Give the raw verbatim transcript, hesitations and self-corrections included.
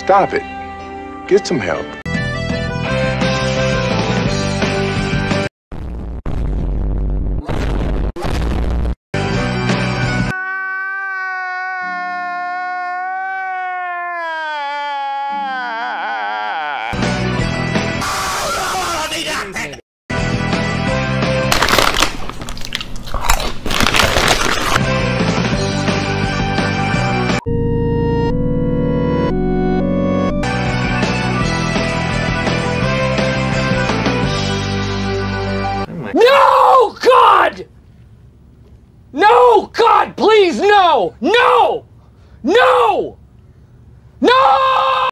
Stop it. Get some help. No, God! No, God, please, no! No! No! No!